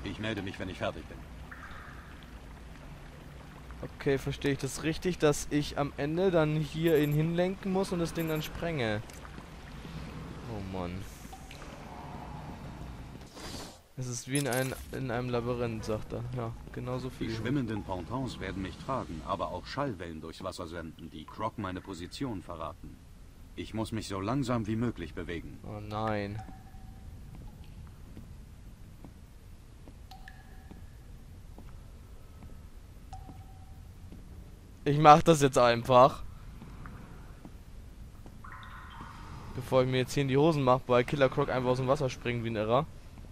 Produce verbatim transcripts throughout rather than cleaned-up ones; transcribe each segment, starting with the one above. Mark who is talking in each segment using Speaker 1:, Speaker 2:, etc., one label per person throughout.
Speaker 1: Ich melde mich, wenn ich fertig bin.
Speaker 2: Okay, verstehe ich das richtig, dass ich am Ende dann hier ihn hinlenken muss und das Ding dann sprenge? Oh Mann. Es ist wie in, ein, in einem Labyrinth, sagt er. Ja, genauso viel.
Speaker 1: Die schwimmenden Pontons werden mich tragen, aber auch Schallwellen durchs Wasser senden, die Croc meine Position verraten. Ich muss mich so langsam wie möglich bewegen.
Speaker 2: Oh nein. Ich mach das jetzt einfach. Bevor ich mir jetzt hier in die Hosen mache, weil Killer Croc einfach aus dem Wasser springt wie ein Irrer.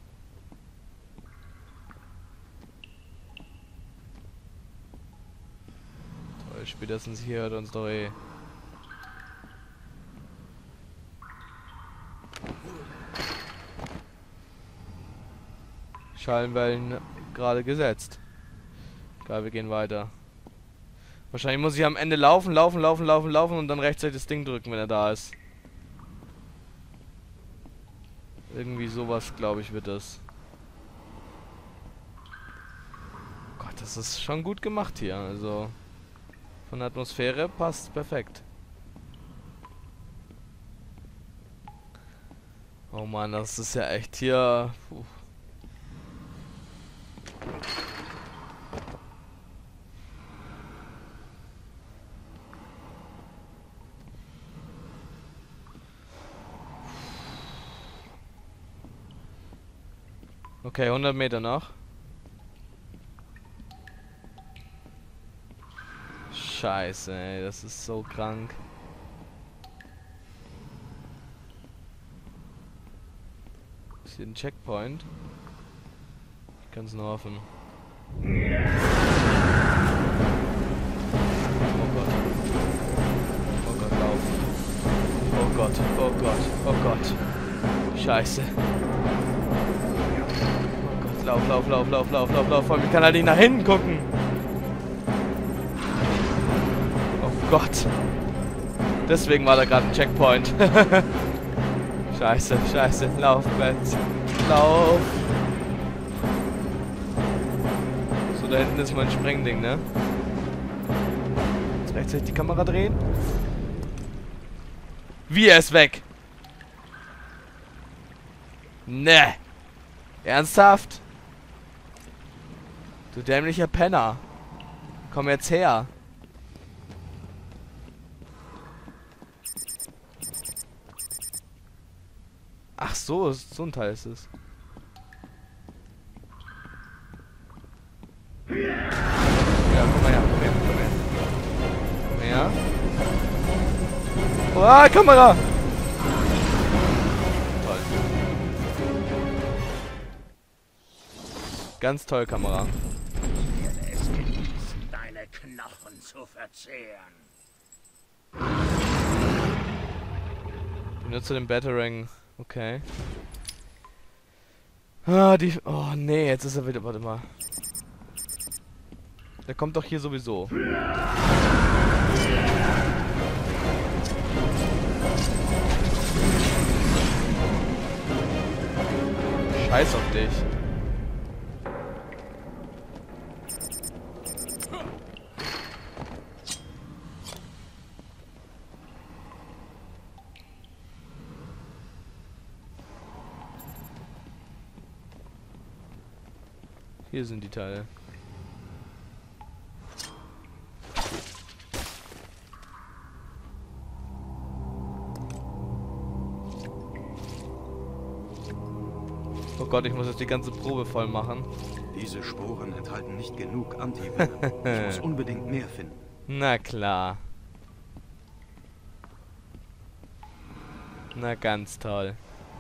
Speaker 2: Toll, spätestens hier hört uns doch eh. Schallwellen gerade gesetzt. Geil, wir gehen weiter. Wahrscheinlich muss ich am Ende laufen, laufen, laufen, laufen, laufen und dann rechtzeitig das Ding drücken, wenn er da ist. Irgendwie sowas, glaube ich, wird das. Gott, das ist schon gut gemacht hier. Also von der Atmosphäre passt perfekt. Oh Mann, das ist ja echt hier. Puh. Okay, hundert Meter noch. Scheiße, ey, das ist so krank. Ist hier ein Checkpoint? Ich kann es nur hoffen. Oh Gott. Oh Gott, lauf. Oh Gott, oh Gott, oh Gott. Scheiße. Lauf, lauf, lauf, lauf, lauf, lauf, lauf. Ich kann halt nicht nach hinten gucken. Oh Gott. Deswegen war da gerade ein Checkpoint. Scheiße, scheiße. Lauf, Brett. Lauf. So, da hinten ist mein Sprengding, ne? Jetzt rechtzeitig die Kamera drehen. Wie, er ist weg? Ne. Ernsthaft? Du dämlicher Penner. Komm jetzt her. Ach so, so ein Teil ist es. Ja, komm mal her, komm her, komm her. Komm her. Oh, ah, Kamera! Toll. Ganz toll, Kamera.
Speaker 3: Knochen zu verzehren.
Speaker 2: Benutze den Batarang. Okay. Ah, die... Oh, nee, jetzt ist er wieder... Warte mal. Der kommt doch hier sowieso. Scheiß auf dich. Hier sind die Teile. Oh Gott, ich muss jetzt die ganze Probe voll machen.
Speaker 1: Diese Sporen enthalten nicht genug Antivenom. Ich muss unbedingt mehr finden.
Speaker 2: Na klar. Na ganz toll.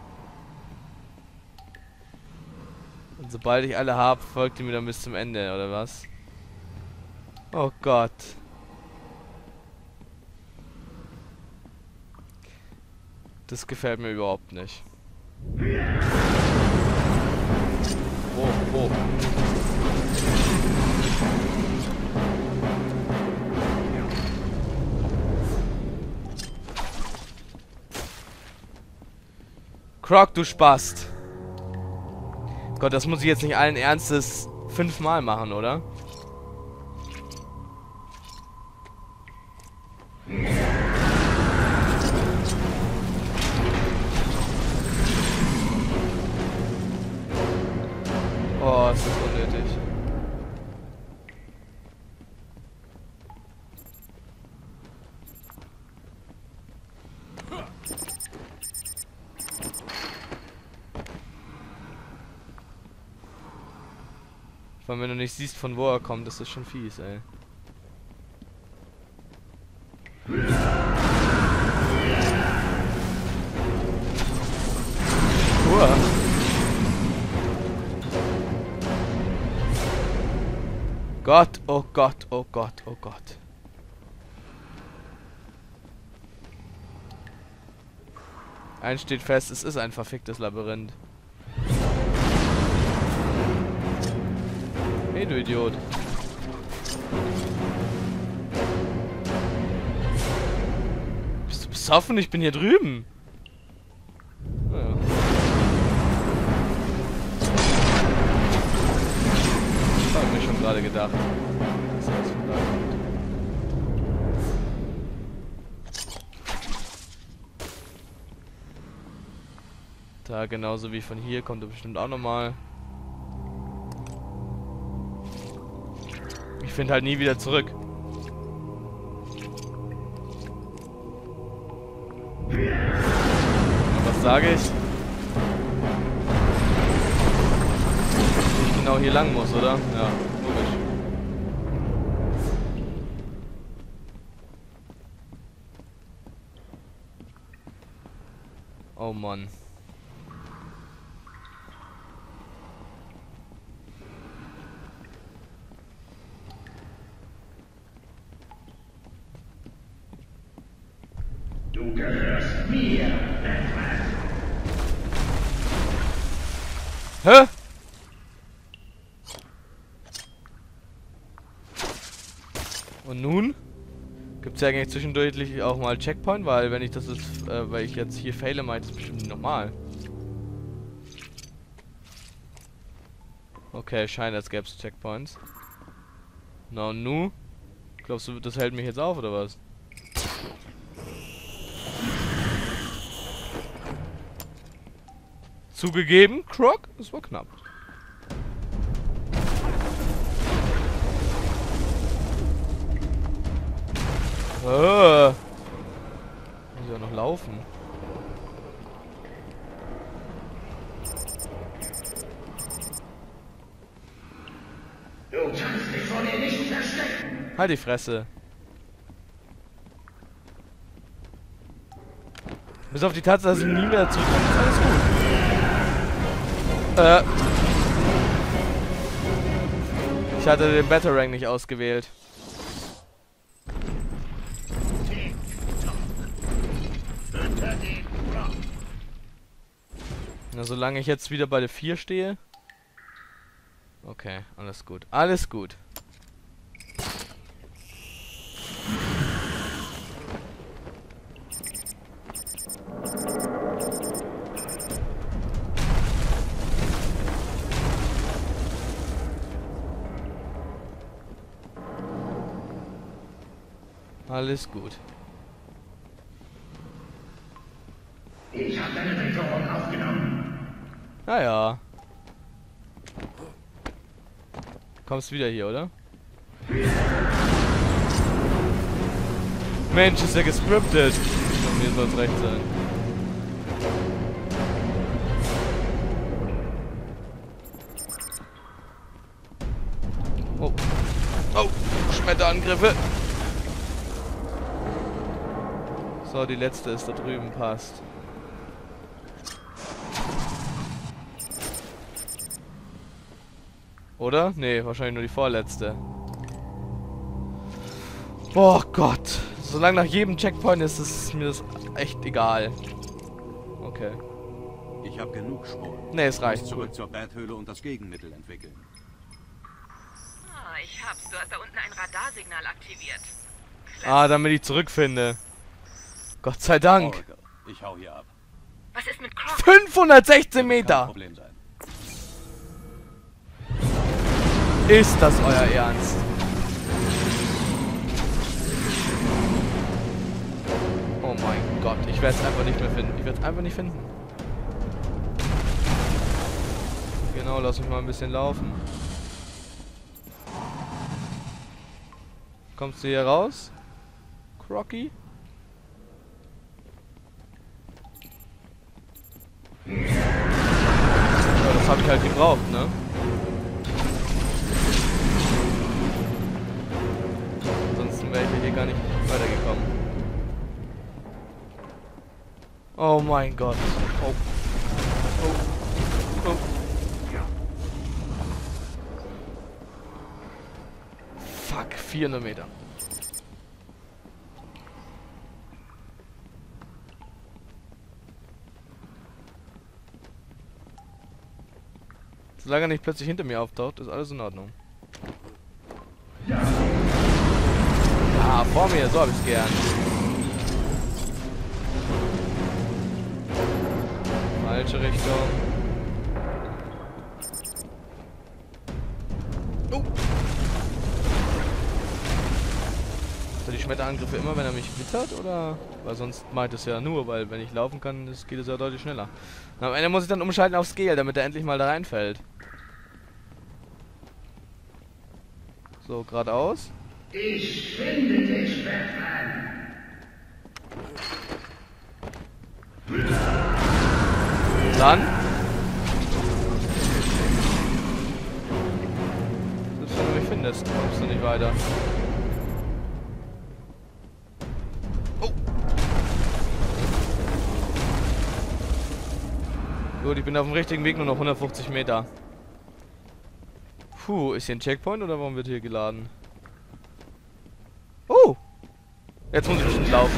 Speaker 2: Und sobald ich alle habe, folgt ihr mir dann bis zum Ende, oder was? Oh Gott. Das gefällt mir überhaupt nicht. Oh, oh. Croc, du Spast. Gott, das muss ich jetzt nicht allen Ernstes fünfmal machen, oder? Oh, ist das unnötig. Vor allem, wenn du nicht siehst, von wo er kommt, das ist schon fies, ey. Uah. Gott, oh Gott, oh Gott, oh Gott. Eins steht fest, es ist ein verficktes Labyrinth. Hey, du Idiot. Bist du besoffen? Ich bin hier drüben. Naja. Das habe ich mir schon gerade gedacht. Das heißt von da kommt. Da genauso wie von hier kommt er bestimmt auch nochmal. Ich finde halt nie wieder zurück. Und was sage ich? Dass ich genau hier lang muss, oder? Ja, logisch. Oh Mann.
Speaker 3: Du gehörst mir, Batman.
Speaker 2: Hä? Und nun? Gibt's ja eigentlich zwischendurch auch mal Checkpoint, weil wenn ich das jetzt, äh, weil ich jetzt hier faile, meint das bestimmt nicht normal. Okay, scheint, als gäbe es Checkpoints. Na und nu? Glaubst du, das hält mich jetzt auf, oder was? Zugegeben, Croc, es war knapp. Äh. Muss ja noch laufen.
Speaker 3: Du kannst dich vor mir nicht verstecken.
Speaker 2: Halt die Fresse. Bis auf die Tatsache, dass ich nie mehr zurückkomme, ist alles gut. Äh. Ich hatte den Batarang nicht ausgewählt. Na, solange ich jetzt wieder bei der vier stehe. Okay, alles gut. Alles gut. Alles gut.
Speaker 3: Ich habe deine Bedrohung aufgenommen.
Speaker 2: Naja. Kommst wieder hier, oder? Mensch, ist ja gescriptet. Und mir soll es recht sein. Oh. Oh, Schmetterangriffe. So, die letzte ist da drüben, passt. Oder? Nee, wahrscheinlich nur die vorletzte. Boah Gott. Solange nach jedem Checkpoint ist, ist mir das echt egal. Okay.
Speaker 1: Ich habe genug Schrot.
Speaker 2: Nee, es reicht.
Speaker 1: Zurück zur Bathöhle und das Gegenmittel entwickeln.
Speaker 4: Ah, ich hab's. Du hast da unten ein Radarsignal aktiviert.
Speaker 2: Ah, damit ich zurückfinde. Gott sei Dank.
Speaker 1: Ich hau hier ab.
Speaker 4: Was ist mit Croc?
Speaker 2: fünfhundertsechzehn
Speaker 1: Wird kein
Speaker 2: Meter.
Speaker 1: Problem sein.
Speaker 2: Ist das euer Ernst? Oh mein Gott, ich werde es einfach nicht mehr finden. Ich werde es einfach nicht finden. Genau, lass mich mal ein bisschen laufen. Kommst du hier raus? Crocky? Ja, das habe ich halt gebraucht, ne? Ansonsten wäre ich hier gar nicht weitergekommen. Oh mein Gott. Oh. Oh. Oh. Fuck, vierhundert Meter. Solange er nicht plötzlich hinter mir auftaucht, ist alles in Ordnung. Ja, vor mir, so hab ich's gern. Falsche Richtung. Oh. Hat er die Schmetterangriffe immer, wenn er mich wittert, oder? Weil sonst meint es ja nur, weil wenn ich laufen kann, das geht es ja deutlich schneller. Und am Ende muss ich dann umschalten auf Scale, damit er endlich mal da reinfällt. So, geradeaus.
Speaker 3: Ich finde dich, Batman.
Speaker 2: Dann. Selbst wenn du mich findest, kommst du nicht weiter. Oh. Gut, ich bin auf dem richtigen Weg, nur noch hundertfünfzig Meter. Puh, ist hier ein Checkpoint oder warum wird hier geladen? Oh! Jetzt muss ich bestimmt laufen.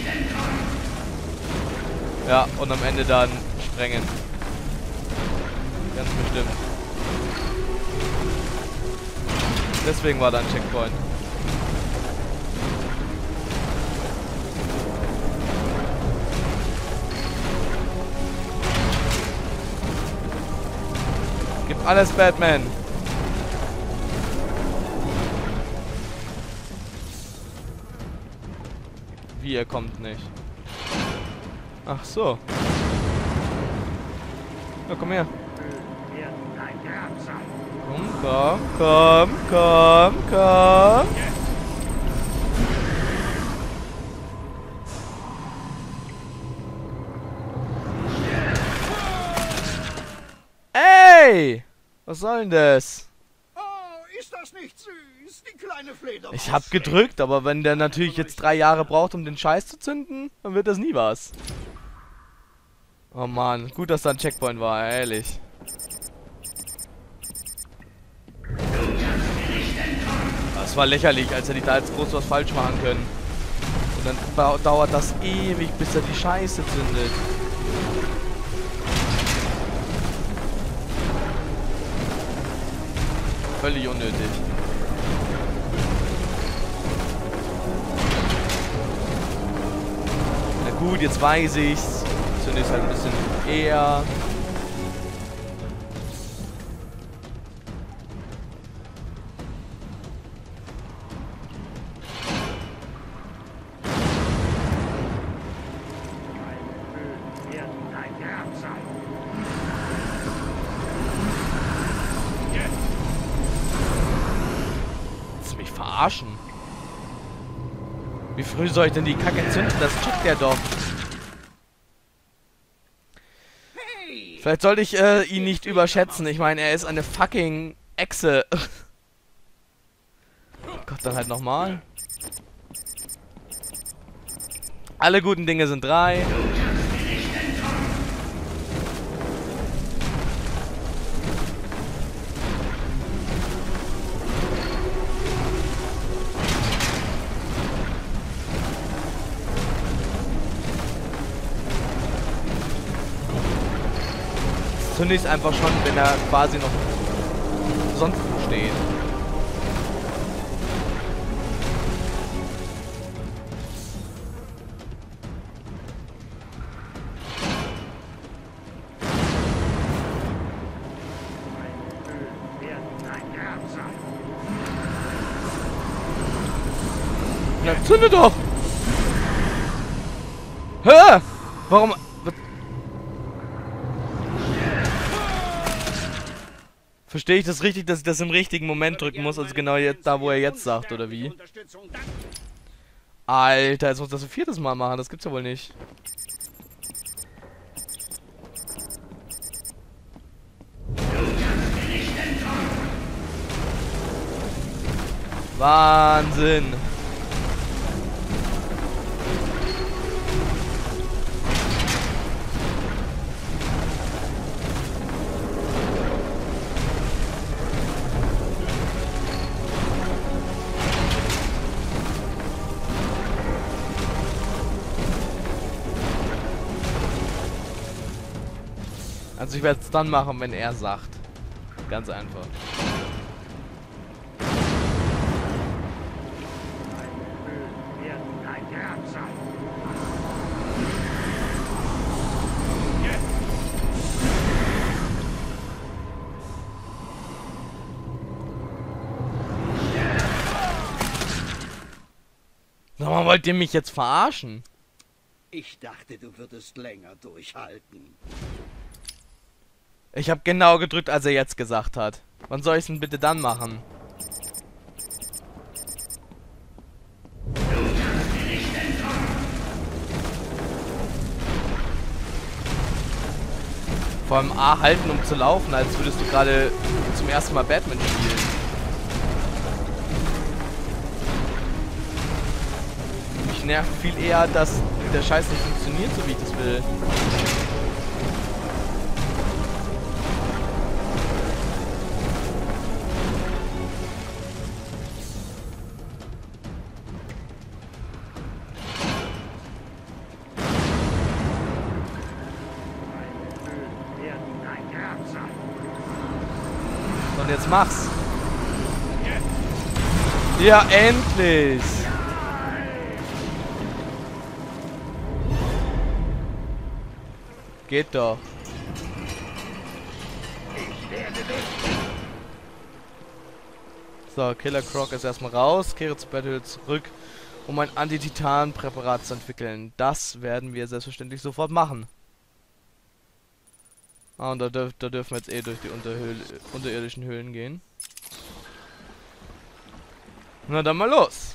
Speaker 2: Ja, und am Ende dann sprengen. Ganz bestimmt. Deswegen war da ein Checkpoint. Gib alles, Batman! Wie, er kommt nicht. Ach so. Ja, komm her. Komm, komm, komm, komm, komm. Ey! Was soll denn das?
Speaker 5: Oh, ist das nicht süß? Die kleine Fledermaus.
Speaker 2: Ich hab gedrückt, aber wenn der natürlich jetzt drei Jahre braucht, um den Scheiß zu zünden, dann wird das nie was. Oh Mann, gut, dass da ein Checkpoint war, ehrlich. Das war lächerlich, als hätte ich da jetzt groß was falsch machen können. Und dann dauert das ewig, bis er die Scheiße zündet. Völlig unnötig. Na gut, jetzt weiß ich's. Zunächst halt ein bisschen eher. Verarschen. Wie früh soll ich denn die Kacke zünden? Das checkt der doch. Vielleicht sollte ich äh, ihn nicht überschätzen. Ich meine, er ist eine fucking Echse. Gott, dann halt nochmal. Alle guten Dinge sind drei. Zunächst einfach schon, wenn er quasi noch sonst wo steht. Na, zünde doch! Hä? Warum... Verstehe ich das richtig, dass ich das im richtigen Moment drücken muss, also genau jetzt da, wo er jetzt sagt, oder wie? Alter, jetzt muss ich das ein viertes Mal machen, das gibt's ja wohl nicht. Wahnsinn! Also ich werde es dann machen, wenn er sagt. Ganz einfach. Sag mal, wollt ihr mich jetzt verarschen?
Speaker 5: Ich dachte, du würdest länger durchhalten.
Speaker 2: Ich habe genau gedrückt, als er jetzt gesagt hat. Wann soll ich es denn bitte dann machen? Vor allem A halten, um zu laufen, als würdest du gerade zum ersten Mal Batman spielen. Mich nervt viel eher, dass der Scheiß nicht funktioniert, so wie ich das will. Und jetzt mach's. Ja, endlich. Geht doch. So, Killer Croc ist erstmal raus. Kehre zu Battle zurück, um ein Anti-Titan-Präparat zu entwickeln. Das werden wir selbstverständlich sofort machen. Ah, und da, dürf, da dürfen wir jetzt eh durch die Unterhöhle, unterirdischen Höhlen gehen. Na dann mal los!